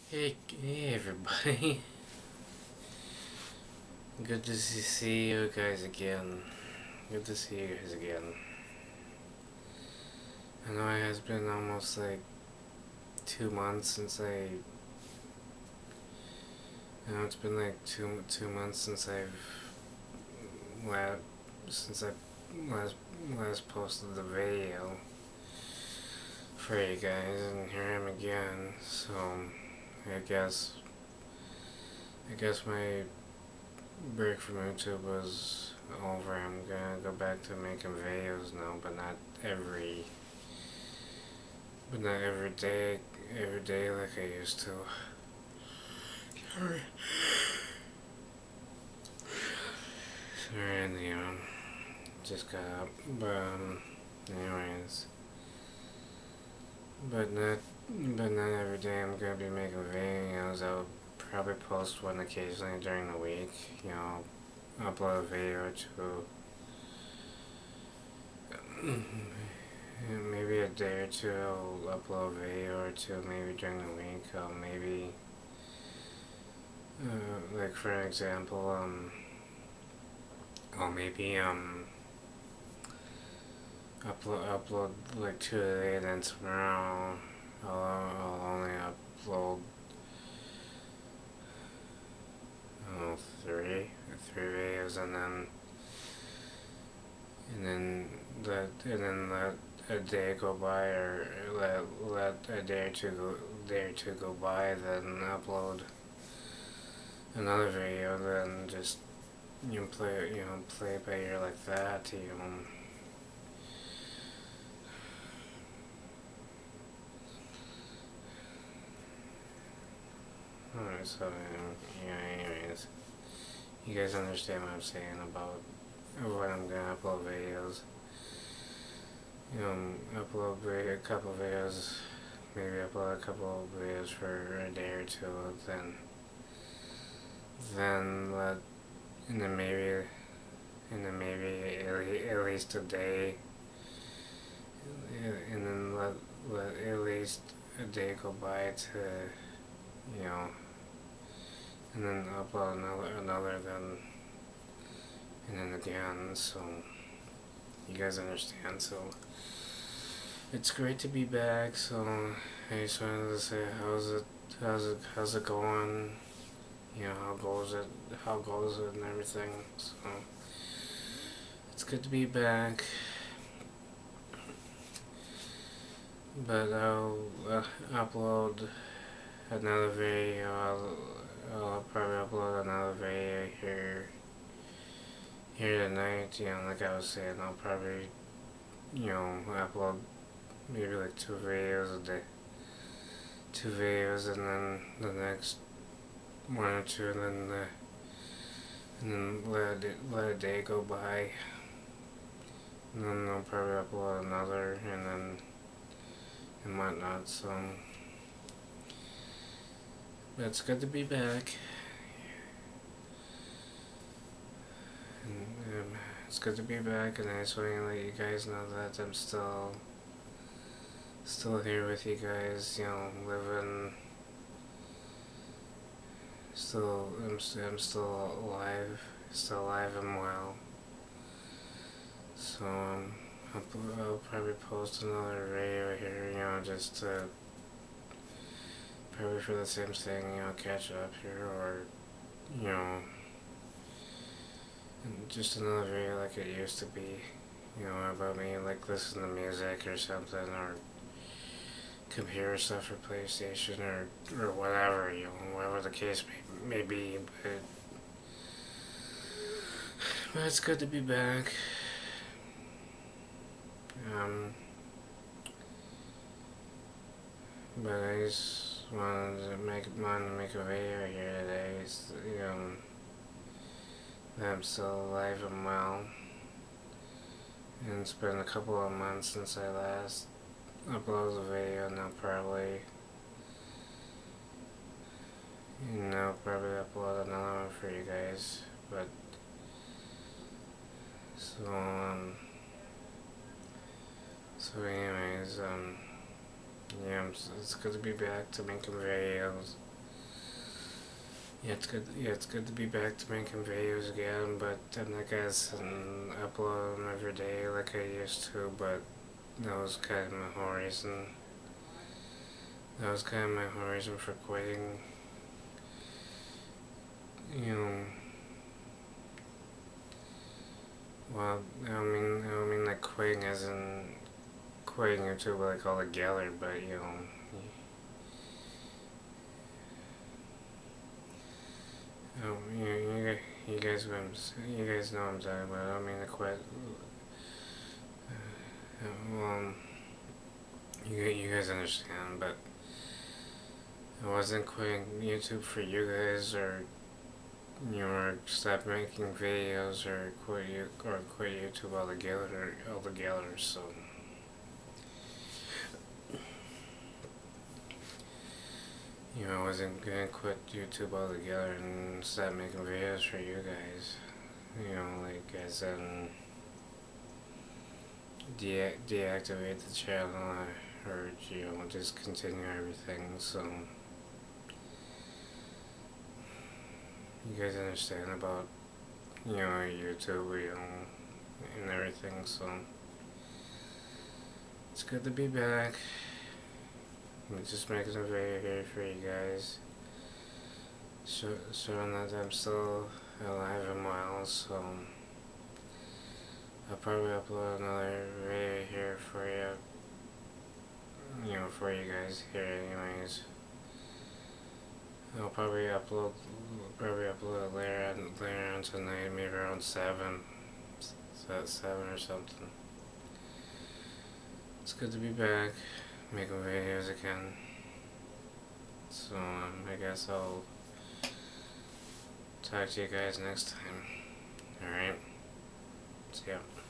Hey everybody. Good to see you guys again. Good to see you guys again. I know it has been almost like 2 months since I know it's been like two months since last since I last posted the video for you guys, and here I am again. So I guess my break from YouTube was over. I'm gonna go back to making videos now, but not every day like I used to. Sorry. Sorry, and just got up, but anyways, but not every day I'm gonna be making videos. I'll probably post one occasionally during the week. Upload a video or two. Maybe a day or two I'll upload a video or two maybe during the week. Maybe, like for example, I'll maybe upload like 2 a day, then tomorrow I'll only upload, I don't know, three videos, and then let a day go by, or let a day or two go by, then upload another video, then just play it by ear like that. Alright, so anyways, you guys understand what I'm saying about when I'm gonna upload videos. Upload a couple videos, maybe upload a couple videos for a day or two, then let, and then maybe at least a day, and then let at least a day go by to, you know, and then upload another, and then again. So you guys understand. So it's great to be back. So I just wanted to say, how's it going? How goes it and everything. So it's good to be back. But I'll upload another video. I'll probably upload another video here tonight. Like I was saying, I'll probably upload maybe like 2 videos a day, 2 videos, and then the next one or two, and then let a day go by, and then I'll probably upload another, and whatnot. So but it's good to be back, and it's good to be back, and I just want to let you guys know that I'm still here with you guys, living. I'm still alive and well. So I'll probably post another video here, just to probably for the same thing, catch up here, or and just another video like it used to be, about me, like listen to music or something, or computer stuff, or PlayStation, or whatever, whatever the case may be. But it's good to be back. But I just wanted to make a video here today. That I'm still alive and well, and it's been a couple of months since I last uploaded a video, and I'll probably upload another one for you guys. But so anyways, yeah, it's good to be back to making videos. Yeah, it's good. Yeah, it's good to be back to making videos again, but I'm not gonna upload them every day like I used to. But that was kind of my whole reason. That was kind of my whole reason for quitting. You know, well, I don't mean like quitting as in quitting YouTube like all together, but you guys, you guys know what I'm talking about. I don't mean to quit. Well, you guys understand, but I wasn't quitting YouTube for you guys or stop making videos or quit YouTube altogether. So I wasn't gonna quit YouTube altogether and stop making videos for you guys. Like as in deactivate the channel or discontinue everything. So you guys understand about YouTube, and everything. So it's good to be back. I'm just making a video here for you guys, showing that I'm still alive and well. So I'll probably upload another video here for for you guys here anyways. I'll probably upload later on tonight, maybe around 7. So at 7 or something. It's good to be back, making videos again. So I guess I'll talk to you guys next time. Alright? See ya.